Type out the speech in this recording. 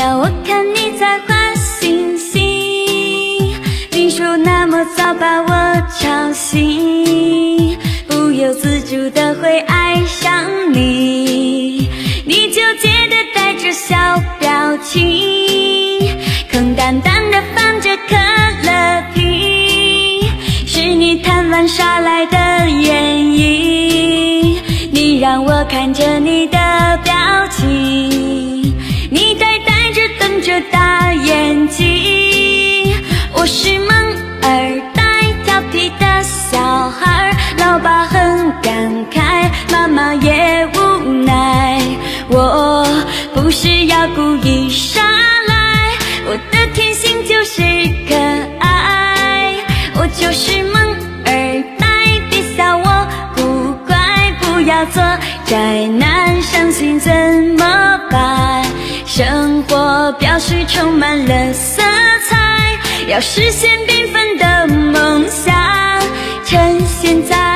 要我看你在画星星，你说那么早把我吵醒，不由自主的会爱上你，你纠结的带着小表情，空淡淡的放着可乐瓶，是你贪玩耍赖的原因，你让我看着你的表情，你呆呆着瞪着大眼睛，我是萌儿呆调皮的小孩，老爸很感慨，妈妈也无奈，我不是要故意耍赖，我的天性就是可爱，我就是萌儿呆，别笑我古怪，不要做宅男，伤心怎么办？生活表示充满了色彩，要实现缤纷的梦想，趁现在